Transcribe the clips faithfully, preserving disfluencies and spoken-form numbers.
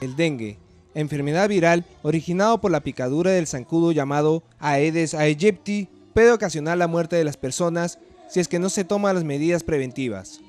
El dengue, enfermedad viral originado por la picadura del zancudo llamado Aedes aegypti, puede ocasionar la muerte de las personas si es que no se toman las medidas preventivas.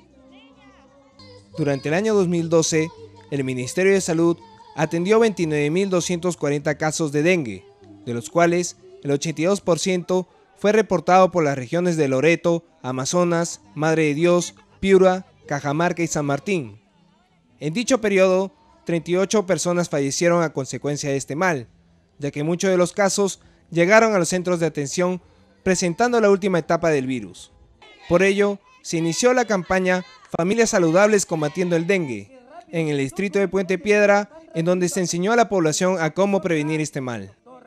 Durante el año dos mil doce, el Ministerio de Salud atendió veintinueve mil doscientos cuarenta casos de dengue, de los cuales el ochenta y dos por ciento fue reportado por las regiones de Loreto, Amazonas, Madre de Dios, Piura, Cajamarca y San Martín. En dicho periodo, treinta y ocho personas fallecieron a consecuencia de este mal, ya que muchos de los casos llegaron a los centros de atención presentando la última etapa del virus. Por ello, se inició la campaña Familias Saludables Combatiendo el Dengue, en el distrito de Puente Piedra, en donde se enseñó a la población a cómo prevenir este mal.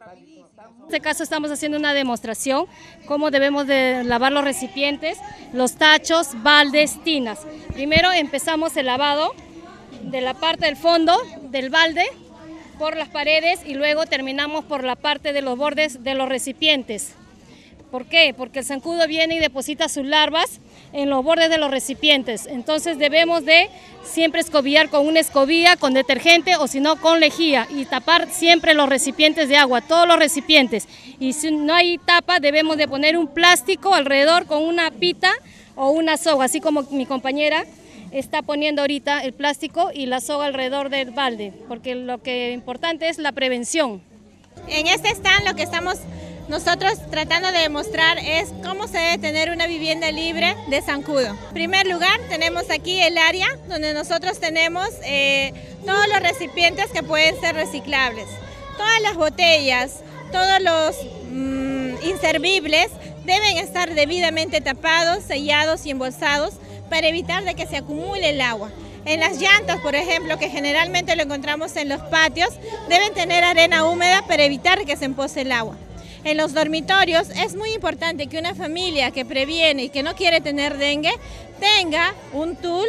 En este caso estamos haciendo una demostración cómo debemos de lavar los recipientes, los tachos, baldes, tinas. Primero empezamos el lavado de la parte del fondo del balde por las paredes y luego terminamos por la parte de los bordes de los recipientes. ¿Por qué? Porque el zancudo viene y deposita sus larvas en los bordes de los recipientes. Entonces debemos de siempre escobillar con una escobilla, con detergente o si no con lejía y tapar siempre los recipientes de agua, todos los recipientes. Y si no hay tapa debemos de poner un plástico alrededor con una pita o una soga, así como mi compañera está poniendo ahorita el plástico y la soga alrededor del balde, porque lo que es importante es la prevención. En este stand lo que estamos nosotros tratando de demostrar es cómo se debe tener una vivienda libre de zancudo. En primer lugar, tenemos aquí el área donde nosotros tenemos eh, todos los recipientes que pueden ser reciclables. Todas las botellas, todos los mmm, inservibles deben estar debidamente tapados, sellados y embolsados para evitar de que se acumule el agua. En las llantas, por ejemplo, que generalmente lo encontramos en los patios, deben tener arena húmeda para evitar que se empose el agua. En los dormitorios es muy importante que una familia que previene y que no quiere tener dengue tenga un tul,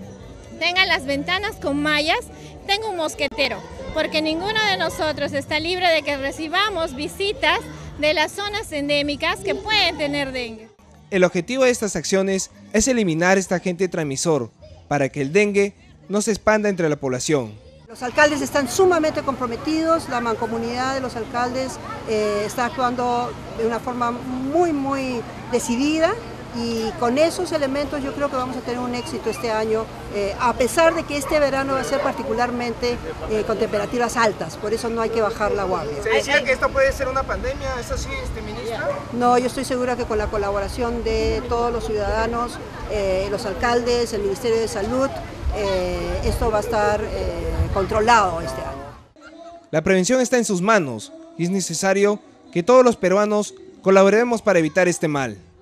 tenga las ventanas con mallas, tenga un mosquetero, porque ninguno de nosotros está libre de que recibamos visitas de las zonas endémicas que pueden tener dengue. El objetivo de estas acciones es eliminar este agente transmisor para que el dengue no se expanda entre la población. Los alcaldes están sumamente comprometidos, la mancomunidad de los alcaldes eh, está actuando de una forma muy, muy decidida y con esos elementos yo creo que vamos a tener un éxito este año, eh, a pesar de que este verano va a ser particularmente eh, con temperaturas altas, por eso no hay que bajar la guardia. Se decía que esto puede ser una pandemia, ¿es así, este, ministra? No, yo estoy segura que con la colaboración de todos los ciudadanos, eh, los alcaldes, el Ministerio de Salud, eh, esto va a estar eh, controlado este año. La prevención está en sus manos y es necesario que todos los peruanos colaboremos para evitar este mal.